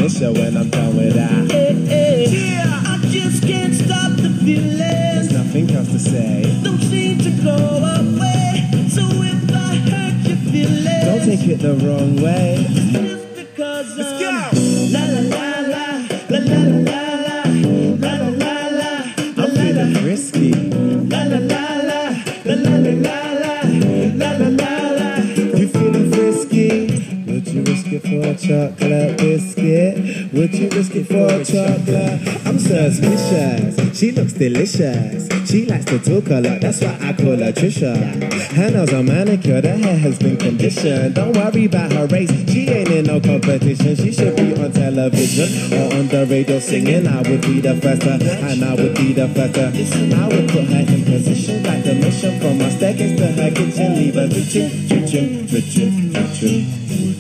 miss you when I'm done with that. Yeah, I just can't stop the feeling. There's nothing else to say. Don't seem to go away. So if I hurt your feelings, Don't take it the wrong way. just because Let's I'm go. la la la la la la la la la la la. I'm feeling risky. La la la la la la la la la la la la. You feeling frisky? Would you risk it for a chocolate biscuit? Would you risk it for a chocolate? I'm suspicious. She looks delicious. She likes to talk a lot, that's why I call her Trisha. Her nails are manicured, her hair has been conditioned. Don't worry about her race, she ain't in no competition. She should be on television or on the radio singing. I would be the first to, and I would be the first to. I would put her in position like the mission from my staircase to her kitchen. Leave her to chim, chim, chim, chim, chim, chim.